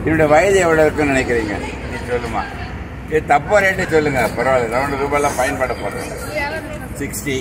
என்னுடைய வயது எவ்வளோ இருக்குன்னு நினைக்கிறீங்க? நீ சொல்லுமா. இது தப்பா ரேட்டு சொல்லுங்க, பரவாயில்ல. ₹200 பயன்பட போடுறேன். 60.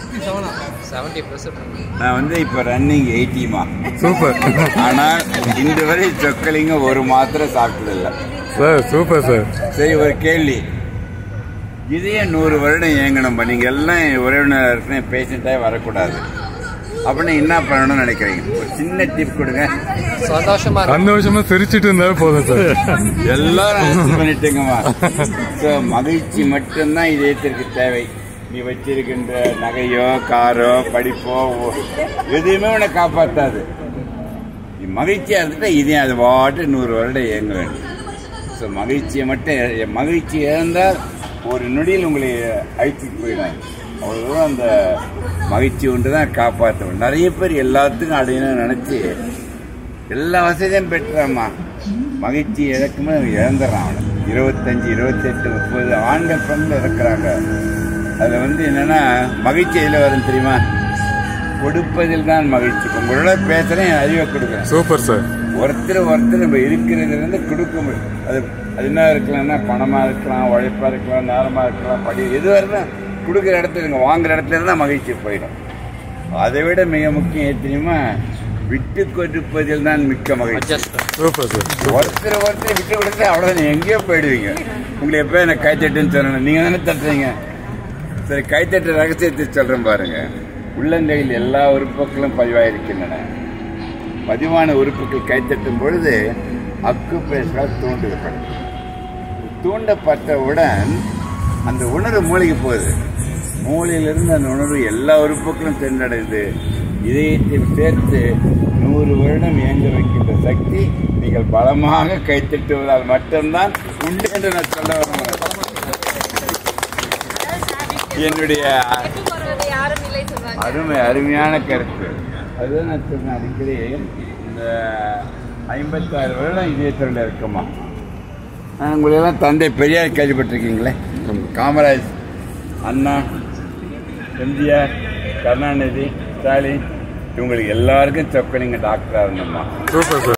நான் வந்து இப்போ ரன்னிங் 80மா. சூப்பர். ஆனால் இன்று வரை சொக்கலிங்கம் ஒரு மாத்திரை சாப்பிட்டதில்லை சார். Super sir. சரி, ஒரு கேள்வி. இதையே 100 வருடம் இயங்கணும். நீங்க எல்லாம் உறவினர் பேஷண்டாக வரக்கூடாது அப்படின்னு என்ன பண்ணணும்னு நினைக்கிறீங்க? ஒரு சின்ன டிப் கொடுங்க. சந்தோஷமா சிரிச்சிட்டு இருந்தாலும் போதும் சார். எல்லாரும் பண்ணிட்டுங்கம்மா. மகிழ்ச்சி மட்டும்தான் இதயத்திற்கு தேவை. நீ வச்சிருக்கின்ற நகையோ காரோ படிப்போ எதுவுமே உன்னை காப்பாற்றாது. நீ மகிழ்ச்சியா இருந்துட்டா இதே அது பாட்டு 100 வருடம் இயங்க வேண்டும். ஸோ மகிழ்ச்சியை மட்டும், மகிழ்ச்சி இழந்தால் ஒரு நொடியில் உங்களை அழிச்சிட்டு போயிடும். அவ்வளோதான் அந்த மகிழ்ச்சி ஒன்று தான் காப்பாற்றணும். நிறைய பேர் எல்லாத்துக்கும் அடையணும்னு நினச்சி எல்லா வசதியும் பெற்றாம்மா. மகிழ்ச்சி இழக்குமே இழந்துடுறான் அவனை. 25, 28, 30 ஆண்கள் பெண்கள் இருக்கிறாங்க. அதில் வந்து என்னன்னா மகிழ்ச்சி எதில் வரும் தெரியுமா? கொடுப்பதில் தான் மகிழ்ச்சி. உங்களோட பேசுகிறேன், என் அறிவை கொடுக்குறேன். Super sir. ஒருத்தர் நம்ம இருக்கிறதுலேருந்து கொடுக்க முடியும். அது என்ன இருக்கலாம்னா பணமாக இருக்கலாம், உழைப்பாக இருக்கலாம், நேரமாக இருக்கலாம், படி எதுவாக இருந்தால் கொடுக்குற இடத்துல நீங்கள் வாங்குற இடத்துல இருந்தால் மகிழ்ச்சி போயிடும். அதை விட மிக முக்கியம் தெரியுமா? விட்டு கொடுப்பதில் தான் மிக்க மகிழ்ச்சி. Super sir. ஒருத்தர் விட்டு கொடுத்தா அவ்வளோதான், எங்கேயோ போயிடுவீங்க. உங்களை எப்போ எனக்கு கைத்தட்டுன்னு சொல்லணும், நீங்கள் தானே தட்டுறீங்க. சரி, கைத்தட்டு ரகசியத்தை சொல்கிறேன் பாருங்க. உள்ளங்கையில் எல்லா உறுப்புகளும் பதிவாயிருக்கின்றன. பதிவான உறுப்புகள் கைத்தட்டும் பொழுது அக்குப்ரெஷரால் தூண்டப்படும். தூண்டப்பட்டவுடன் அந்த உணர்வு மூளைக்கு போகுது. மூளையிலிருந்து அந்த உணர்வு எல்லா உறுப்புகளும் சென்றடைந்து இதயத்தில் சேர்த்து 100 வருடம் இயங்க வைக்கின்ற சக்தி நீங்கள் பலமாக கைத்தட்டுவதால் மட்டும்தான் உண்டு என்று நான் சொல்ல வருவேன். என்னுடைய அருமையான கருத்து அதுதான் நான் சொன்னேன். அடிக்கடி இந்த 56 வருடம் இதயத்தில் இருக்குமா. உங்களெல்லாம் தந்தை பெரியார் கேள்விப்பட்டிருக்கீங்களே? காமராஜ், அண்ணா, எம்ஜிஆர், கருணாநிதி, ஸ்டாலின், இவங்களுக்கு எல்லாருக்கும் சொக்கலிங்கம் டாக்டராக இருந்தோம்மா. Super sir.